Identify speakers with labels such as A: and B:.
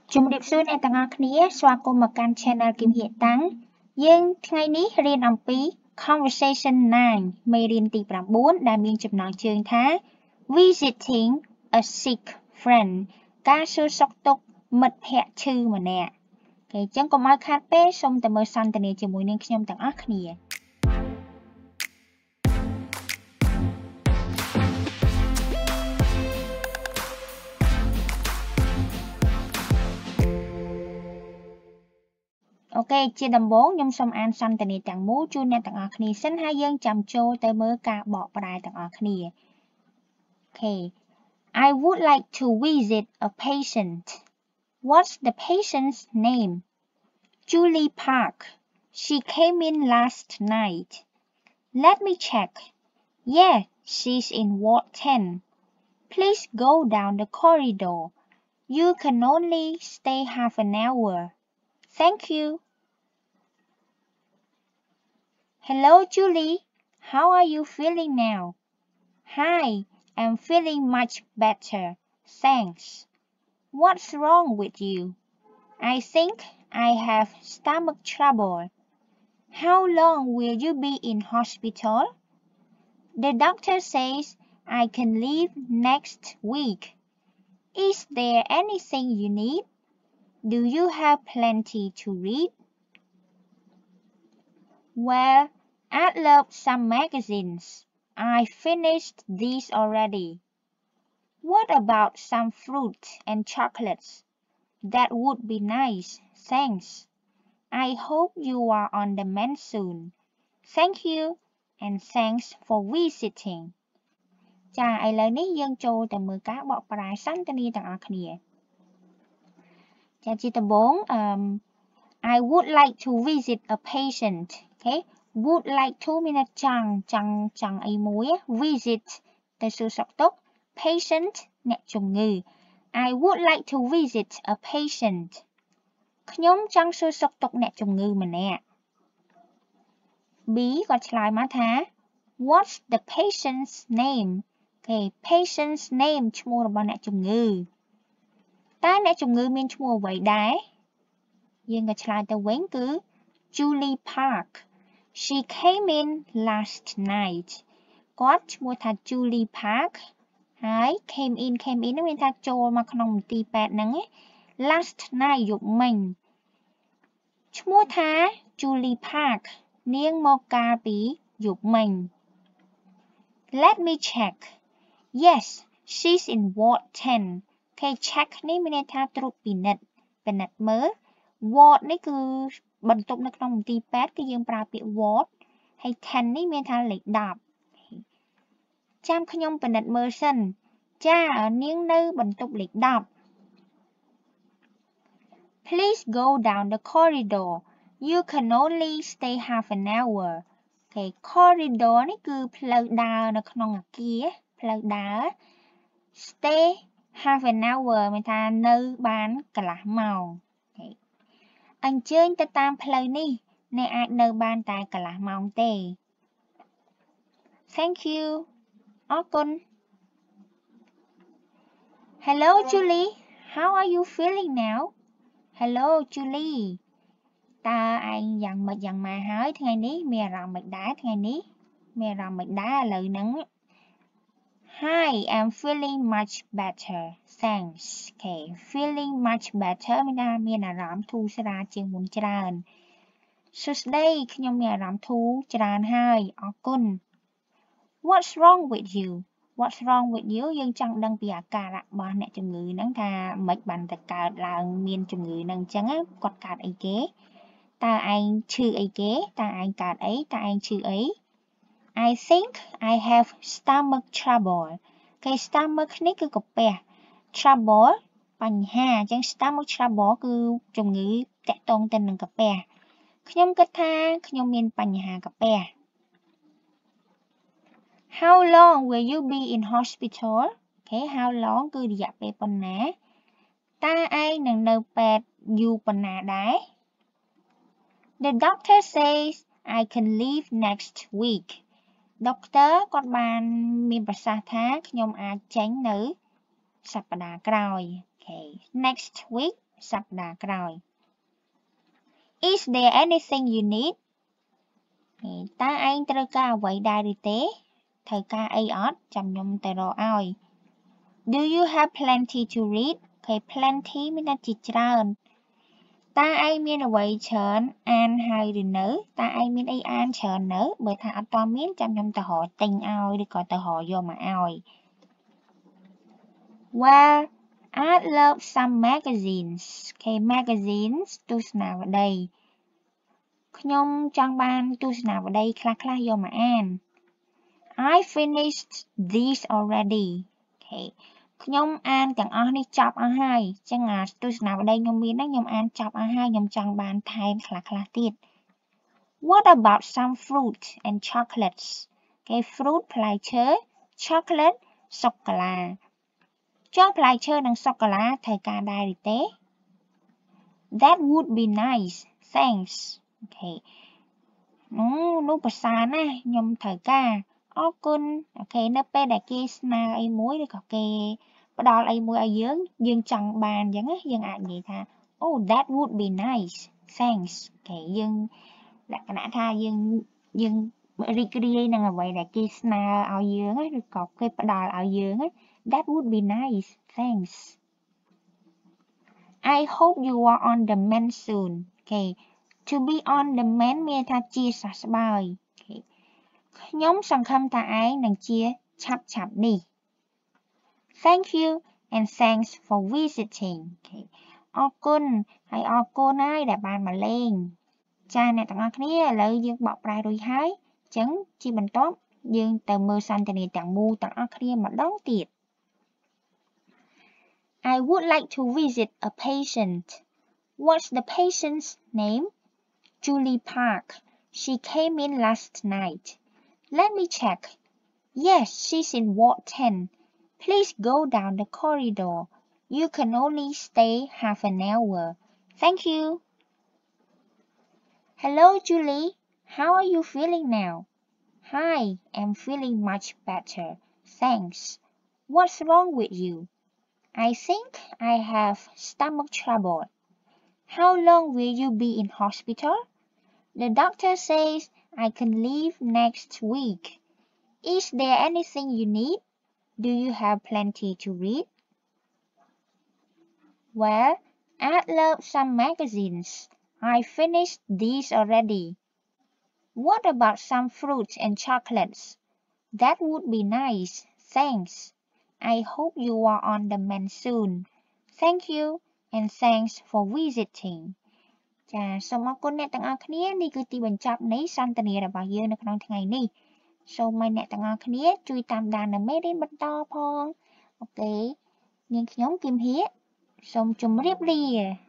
A: Chúng điệp xưa này tặng ngọc khía xóa cô một kênh channel Kim Hiện Tăng. Nhưng ngày ní riêng ông phí Conversation 9 mê riêng tỷ 4 đã miên chụp nói chương thá Visiting a sick friend ca sư sọc tục mật hẹ chư mà nè. Cái chân có mối khát bế xong tầm mơ săn tầm này chìa mùi nên nhóm tặng ngọc khía. Ok, chia đầm 4 nhóm xong an xong tầm này tặng mũ chú nè tặng ngọc khía xin hai dân chăm chô tới mơ ca bỏ bài tặng ngọc khía. Ok, I would like to visit a patient. What's the patient's name? Julie Park. She came in last night. Let me check. Yeah, she's in Ward 10. Please go down the corridor. You can only stay half an hour. Thank you. Hello, Julie. How are you feeling now? Hi, I'm feeling much better. Thanks. What's wrong with you? I think I have stomach trouble. How long will you be in hospital? The doctor says I can leave next week. Is there anything you need? Do you have plenty to read? Well, I'd love some magazines. I finished these already. What about some fruit and chocolates? That would be nice, thanks. I hope you are on the mend soon. Thank you, and thanks for visiting. Chà, ai lời ní dân châu tầm mưa cá bọ bà sanh tên đi tặng ạc nìa. Chà, chi tầm 4. I would like to visit a patient. Okay, would like to mean chẳng ấy muối. Visit, từ sự sọc tốc. Patient, nẹ chồng ngư. I would like to visit a patient. Nhóm chẳng sự sọc tốc nẹ chồng ngư mà nè. Bí có lại má thá. What's the patient's name? Okay, patient's name ឈ្មោះរបស់អ្នកជំងឺតើអ្នកជំងឺមានឈ្មោះអ្វីដែរយើងក៏ឆ្លើយទៅវិញគឺ Julie Park. She came in last night. គាត់ឈ្មោះថា Julie Park ហើយ came in នោះមានថាចូលមកក្នុងមន្ទីរពេទ្យហ្នឹង last night យប់មិញឈ្មោះថា Julie Park នាងមកកាលពីយប់មិញ Let me check. Yes, she's in Ward 10. Okay, check នេះមានន័យថាត្រួតពិនិត្យមើល Ward នេះគឺបន្ទប់នៅក្នុងមន្ទីរពេទ្យគឺយើងប្រើពាក្យ Ward ហើយ 10 នេះមានថាលេខ10ចាំខ្ញុំពិនិត្យមើលសិនចានាងនៅបន្ទប់លេខ10 Please go down the corridor. You can only stay half an hour. Okay, corridor នេះគឺផ្លូវដើរនៅក្នុងអគារផ្លូវដើរ stay half an hour មានថានៅបានកន្លះម៉ោងអញ្ជើញទៅតាមផ្លូវនេះអ្នកអាចនៅបានតែកន្លះម៉ោងទេ Thank you អរគុណ Hello Julie how are you feeling now Hello Julie តើឯងយ៉ាងម៉េចយ៉ាងម៉ាហើយថ្ងៃនេះមានអារម្មណ៍មិនដែរថ្ងៃនេះមានអារម្មណ៍មិនដែរឥឡូវហ្នឹង Hi I'm feeling much better thanks Okay feeling much better មានអារម្មណ៍ធូរស្រាលជាងមុនច្រើនសួស្តីខ្ញុំមានអារម្មណ៍ធូរច្រើនហើយអរគុណ What's wrong with you What's wrong with you យើងចង់ដឹងពីអាការៈរបស់អ្នកជំងឺហ្នឹងថាមិនបានតែកើតឡើងមានជំងឺហ្នឹងអញ្ចឹងគាត់កើតអីគេតើឯងឈឺអីគេតើឯងកើតអីតើឯងឈឺអី I think I have stomach trouble គេ stomach នេះគឺកាពះ trouble បញ្ហាអញ្ចឹង stomach trouble គឺជំងឺតាក់ទងទៅនឹងកាពះខ្ញុំគិតថាខ្ញុំមានបញ្ហាកាពះ How long will you be in hospital Okay how long គឺរយៈពេលប៉ុណ្ណាតើឯងនឹងនៅពេទ្យយូរប៉ុណ្ណាដែរ The doctor says I can leave next week Doctor គាត់បានមានប្រសាសន៍ថាខ្ញុំអាចចេញនៅសប្តាហ៍ក្រោយ Okay next week sắp đà rồi. Is there anything you need? Ta anhត្រូវការអ្វីដែរឬទេត្រូវការអីអត់ចាំខ្ញុំទៅរកឲ្យ Do you have plenty to read? Plenty មានន័យជាច្រើនតើឯងមានអ្វីច្រើនអានហើយឬនៅតើឯងមានអីអានច្រើននៅបើថាអត់ទាន់មានចាំខ្ញុំទៅរកទិញឲ្យឬក៏ទៅរកយកមកឲ្យ Well, I'd love some magazines. Magazines ទស្សនាវដ្តីខ្ញុំចង់បានទស្សនាវដ្តីខ្លះៗយកមកអាន I finished these already. ខ្ញុំអានទាំងអស់នេះចប់អស់ហើយចឹងអាទស្សនាវដ្តីខ្ញុំមានហ្នឹងខ្ញុំអានចប់អស់ហើយខ្ញុំចង់បានថែមខ្លះទៀត What about some fruit and chocolates? Fruit ផ្លែឈើ chocolate សូកូឡាចុះផ្លែឈើនិងសូកូឡាត្រូវការដែរឬទេ That would be nice. Thanks. នោះប្រសើរណាស់ខ្ញុំត្រូវការអរគុណនៅពេលដែលគេស្នើអីមួយឬក៏គេផ្ដល់អីមួយឲ្យយើងចង់បានអញ្ចឹងយើងអាចនិយាយថា Oh, that would be nice. Thanks. យើងលក្ខណៈថាយើងរីករាយនឹងអ្វីដែលគេស្នើឲ្យយើងឬក៏គេផ្ដល់ឲ្យយើង That would be nice. Thanks. I hope you are on the mend soon. To be on the mend មានថាជាសះស្បើយខ្ញុំសង្ឃឹមថាឯងនឹងជាឆាប់នេះ Thank you and thanks for visiting. អរគុណហើយអរគុណហើយដែលបានមកលេងចា៎អ្នកទាំងអស់គ្នាឥឡូវយើងបកប្រែរួចហើយអញ្ចឹងជាបន្ទាប់យើងទៅមើលសន្ទនាទាំងមូលទាំងអស់គ្នាម្ដងទៀត I would like to visit a patient. What's the patient's name? Julie Park. She came in last night. Let me check. Yes, she's in Ward 10. Please go down the corridor. You can only stay half an hour. Thank you. Hello, Julie. How are you feeling now? Hi, I'm feeling much better. Thanks. What's wrong with you? I think I have stomach trouble. How long will you be in hospital? The doctor says I can leave next week. Is there anything you need? Do you have plenty to read? Well, I'd love some magazines. I finished these already. What about some fruits and chocolates? That would be nice. Thanks. I hope you are on the mend soon. Thank you and thanks for visiting. ចាសូមអរគុណអ្នកទាំងអស់គ្នានេះគឺទីបញ្ចប់នៃសន្ទនារបស់យើងនៅក្នុងថ្ងៃនេះសូមឲ្យអ្នកទាំងអស់គ្នាជួយតាមដាននៅមេរៀនបន្តផងអូខេនាងខ្ញុំគឹមហៀសូមជម្រាបលា